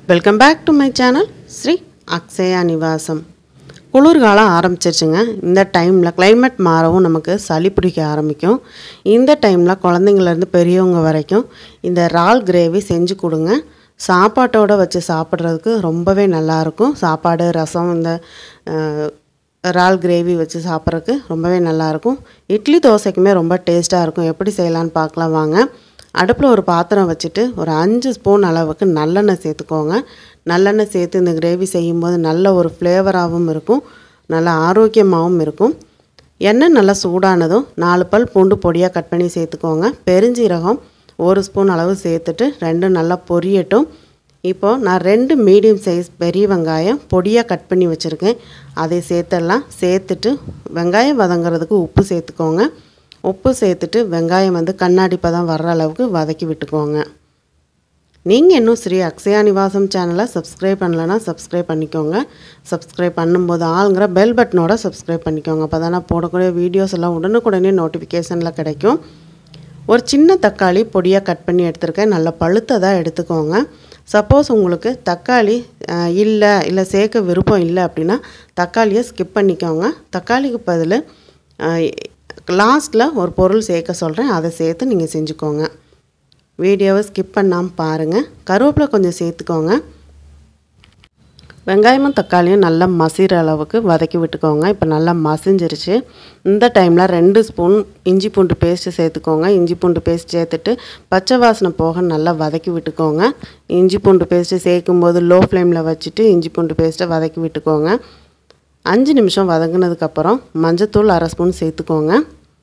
Welcome back to my channel Sri Akshaya Nivasam. குளிர்காலம் ஆரம்பிச்சிருச்சுங்க. இந்த டைமில் கிளைமேட் மாறவும் நமக்கு சளி பிடிக்க ஆரம்பிக்கும். இந்த டைமில் குழந்தைங்கள்லேருந்து பெரியவங்க வரைக்கும் இந்த இறால் கிரேவி செஞ்சு கொடுங்க. சாப்பாட்டோடு வச்சு சாப்பிட்றதுக்கு ரொம்பவே நல்லாயிருக்கும். சாப்பாடு, ரசம், இந்த இறால் கிரேவி வச்சு சாப்பிட்றதுக்கு ரொம்பவே நல்லாயிருக்கும். இட்லி தோசைக்குமே ரொம்ப டேஸ்ட்டாக இருக்கும். எப்படி செய்யலான்னு பார்க்கலாம் வாங்க. அடுப்பில் ஒரு பாத்திரம் வச்சுட்டு ஒரு 5 ஸ்பூன் அளவுக்கு நல்லெண்ணெய் சேர்த்துக்கோங்க. நல்லெண்ணெய் சேர்த்து இந்த கிரேவி செய்யும்போது நல்ல ஒரு ஃப்ளேவராகவும் இருக்கும், நல்ல ஆரோக்கியமாகவும் இருக்கும். எண்ணெய் நல்லா சூடானதும் 4 பல் பூண்டு பொடியாக கட் பண்ணி சேர்த்துக்கோங்க. பெருஞ்சீரகம் 1 ஸ்பூன் அளவு சேர்த்துட்டு ரெண்டும் நல்லா பொரியட்டும். இப்போது நான் 2 மீடியம் சைஸ் பெரிய வெங்காயம் பொடியாக கட் பண்ணி வச்சுருக்கேன். அதை சேர்த்துடலாம். சேர்த்துட்டு வெங்காயம் வதங்கிறதுக்கு உப்பு சேர்த்துக்கோங்க. உப்பு சேர்த்துட்டு வெங்காயம் கண்ணாடி பதம் வர்ற அளவுக்கு வதக்கி விட்டுக்கோங்க. நீங்கள் இன்னும் ஸ்ரீ அக்ஷயா நிவாசம் சேனலை சப்ஸ்கிரைப் பண்ணலைன்னா சப்ஸ்கிரைப் பண்ணிக்கோங்க. சப்ஸ்கிரைப் பண்ணும்போது ஆளுங்கிற பெல் பட்டனோட சப்ஸ்கிரைப் பண்ணிக்கோங்க. அப்போ தான் நான் போடக்கூடிய வீடியோஸ் எல்லாம் உடனுக்குடனே நோட்டிஃபிகேஷனில் கிடைக்கும். ஒரு சின்ன தக்காளி பொடியாக கட் பண்ணி எடுத்துருக்கேன். நல்லா பழுத்ததாக எடுத்துக்கோங்க. சப்போஸ் உங்களுக்கு தக்காளி இல்லை சேர்க்க விருப்பம் இல்லை அப்படின்னா தக்காளியை ஸ்கிப் பண்ணிக்கோங்க. தக்காளிக்கு பதில் லாஸ்ட்டில் ஒரு பொருள் சேர்க்க சொல்கிறேன், அதை சேர்த்து நீங்கள் செஞ்சுக்கோங்க. வீடியோவை ஸ்கிப் பண்ணாமல் பாருங்கள். கருவேப்பிலை கொஞ்சம் சேர்த்துக்கோங்க. வெங்காயமும் தக்காளியும் நல்லா மசிகிற அளவுக்கு வதக்கி விட்டுக்கோங்க. இப்போ நல்லா மசிஞ்சிருச்சு. இந்த டைமில் 2 ஸ்பூன் இஞ்சி பூண்டு பேஸ்ட்டு சேர்த்துக்கோங்க. இஞ்சி பூண்டு பேஸ்ட் சேர்த்துட்டு பச்சை வாசனை போக நல்லா வதக்கி விட்டுக்கோங்க. இஞ்சி பூண்டு பேஸ்ட்டு சேர்க்கும்போது லோ ஃப்ளேமில் வச்சுட்டு இஞ்சி பூண்டு பேஸ்ட்டை வதக்கி விட்டுக்கோங்க. 5 நிமிஷம் வதங்கினதுக்கப்புறம் மஞ்சத்தூள் 1/2 ஸ்பூன் சேர்த்துக்கோங்க.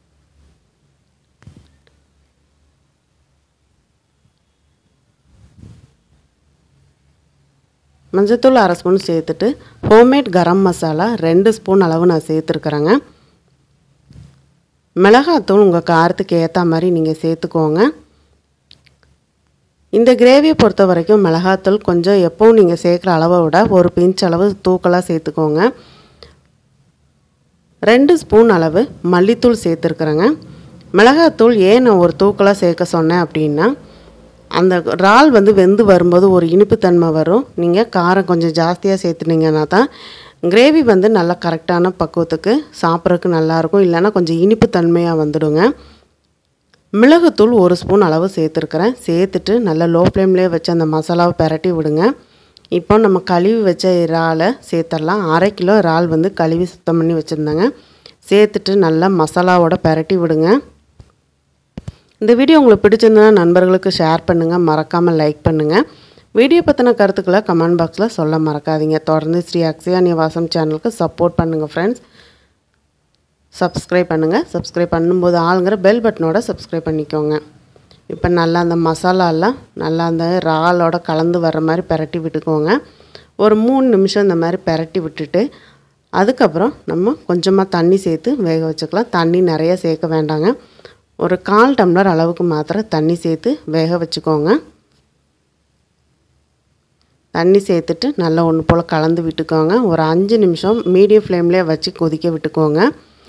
மஞ்சத்தூள் 1/2 ஸ்பூன் சேர்த்துட்டு ஹோம்மேட் கரம் மசாலா 2 ஸ்பூன் அளவு நான் சேர்த்துருக்குறேங்க. மிளகாத்தூள் உங்கள் காரத்துக்கு ஏற்ற மாதிரி நீங்கள் சேர்த்துக்கோங்க. இந்த கிரேவியை பொறுத்த வரைக்கும் மிளகாத்தூள் கொஞ்சம் எப்போவும் நீங்கள் சேர்க்குற அளவை விட ஒரு பிஞ்ச் அளவு தூக்கலாக சேர்த்துக்கோங்க. 2 ஸ்பூன் அளவு மல்லித்தூள் சேர்த்துருக்குறேங்க. மிளகாத்தூள் ஏன் நான் ஒரு தூக்கலாக சேர்க்க சொன்னேன் அப்படின்னா, அந்த இறால் வெந்து வரும்போது ஒரு இனிப்புத்தன்மை வரும். நீங்கள் காரம் கொஞ்சம் ஜாஸ்தியாக சேர்த்துனீங்கன்னா தான் கிரேவி நல்லா கரெக்டான பக்குவத்துக்கு சாப்பிட்றதுக்கு நல்லாயிருக்கும். இல்லைன்னா கொஞ்சம் இனிப்புத்தன்மையாக வந்துடுங்க. மிளகுத்தூள் 1 ஸ்பூன் அளவு சேர்த்துருக்குறேன். சேர்த்துட்டு நல்லா லோ ஃப்ளேம்லேயே வச்சு அந்த மசாலாவை பிரட்டி விடுங்க. இப்போ நம்ம கழுவி வச்ச இறாலை சேர்த்துடலாம். 1/2 கிலோ இறால் கழுவி சுத்தம் பண்ணி வச்சுருந்தாங்க. சேர்த்துட்டு நல்லா மசாலாவோட பிரட்டி விடுங்க. இந்த வீடியோ உங்களுக்கு பிடிச்சிருந்ததுன்னா நண்பர்களுக்கு ஷேர் பண்ணுங்கள். மறக்காமல் லைக் பண்ணுங்கள். வீடியோ பற்றின கருத்துக்களை கமெண்ட் பாக்ஸில் சொல்ல மறக்காதீங்க. தொடர்ந்து ஸ்ரீ அக்ஷயா நிவாசம் சேனலுக்கு சப்போர்ட் பண்ணுங்கள் ஃப்ரெண்ட்ஸ். சப்ஸ்கிரைப் பண்ணுங்கள். சப்ஸ்கிரைப் பண்ணும்போது ஆளுங்கிற பெல் பட்டனோட சப்ஸ்கிரைப் பண்ணிக்கோங்க. இப்போ நல்லா அந்த மசாலாலாம் நல்லா அந்த இறாலோட கலந்து வர்ற மாதிரி பிரட்டி விட்டுக்கோங்க. ஒரு 3 நிமிஷம் இந்த மாதிரி பிரட்டி விட்டுட்டு அதுக்கப்புறம் நம்ம கொஞ்சமாக தண்ணி சேர்த்து வேக வச்சுக்கலாம். தண்ணி நிறைய சேர்க்க வேண்டாங்க. ஒரு 1/4 டம்ளர் அளவுக்கு மாத்திரம் தண்ணி சேர்த்து வேக வச்சுக்கோங்க. தண்ணி சேர்த்துட்டு நல்லா ஒன்று போல் கலந்து விட்டுக்கோங்க. ஒரு 5 நிமிஷம் மீடியம் ஃப்ளேம்லேயே வச்சு கொதிக்க விட்டுக்கோங்க.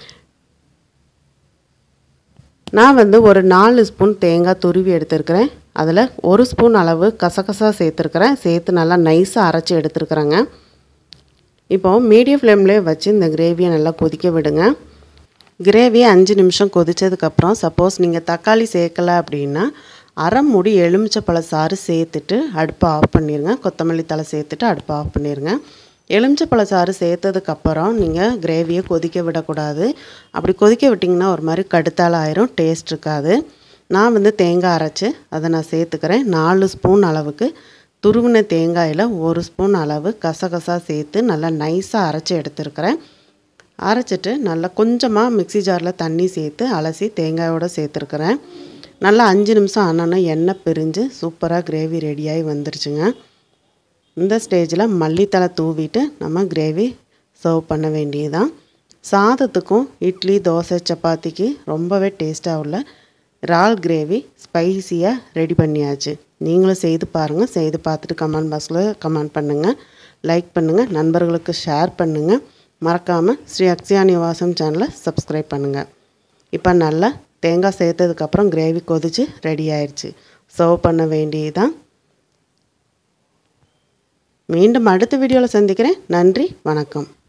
நான் ஒரு 4 ஸ்பூன் தேங்காய் துருவி எடுத்துருக்கிறேன். அதில் 1 ஸ்பூன் அளவு கசகசா சேர்த்துருக்குறேன். சேர்த்து நல்லா நைஸாக அரைச்சி எடுத்துருக்குறேங்க. இப்போது மீடியம் ஃப்ளேம்லேயே வச்சு இந்த கிரேவியை நல்லா கொதிக்க விடுங்க. கிரேவியை 5 நிமிஷம் கொதித்ததுக்கப்புறம் சப்போஸ் நீங்கள் தக்காளி சேர்க்கலை அப்படின்னா 1/2 மூடி எலுமிச்சப்பழ சாறு சேர்த்துட்டு அடுப்பை ஆஃப் பண்ணிடுங்க. கொத்தமல்லி தழை சேர்த்துட்டு அடுப்பை ஆஃப் பண்ணிடுங்க. எலுமிச்சப்பழ சாறு சேர்த்ததுக்கப்புறம் நீங்கள் கிரேவியை கொதிக்க விடக்கூடாது. அப்படி கொதிக்க விட்டிங்கன்னா ஒரு மாதிரி கடுத்தால் ஆயிரும், டேஸ்ட் இருக்காது. நான் தேங்காய் அரைச்சி அதை நான் சேர்த்துக்கிறேன். 4 ஸ்பூன் அளவுக்கு துருவின தேங்காயில் 1 ஸ்பூன் அளவு கசகசா சேர்த்து நல்லா நைஸாக அரைச்சி எடுத்துருக்கிறேன். அரைச்சிட்டு நல்லா கொஞ்சமாக மிக்ஸி ஜாரில் தண்ணி சேர்த்து அலசி தேங்காயோடு சேர்த்துருக்குறேன். நல்லா 5 நிமிஷம் ஆனோன்னா எண்ணெய் பிரிஞ்சு சூப்பராக கிரேவி ரெடியாகி வந்துருச்சுங்க. இந்த ஸ்டேஜில் மல்லித்தழை தூவிட்டு நம்ம கிரேவி சர்வ் பண்ண வேண்டியதுதான். சாதத்துக்கும் இட்லி, தோசை, சப்பாத்திக்கு ரொம்பவே டேஸ்ட்டாக உள்ள இறால் கிரேவி ஸ்பைஸியாக ரெடி பண்ணியாச்சு. நீங்களும் செய்து பாருங்கள். செய்து பார்த்துட்டு கமெண்ட் பாக்ஸில் கமெண்ட் பண்ணுங்கள், லைக் பண்ணுங்கள், நண்பர்களுக்கு ஷேர் பண்ணுங்கள். மறக்காமல் ஸ்ரீ அக்ஷயா நிவாசம் சேனலை சப்ஸ்கிரைப் பண்ணுங்கள். இப்போ நல்லா தேங்காய் சேர்த்ததுக்கப்புறம் கிரேவி கொதித்து ரெடி ஆயிடுச்சு. சர்வ் பண்ண வேண்டியதுதான். மீண்டும் அடுத்த வீடியோவில் சந்திக்கிறேன். நன்றி, வணக்கம்.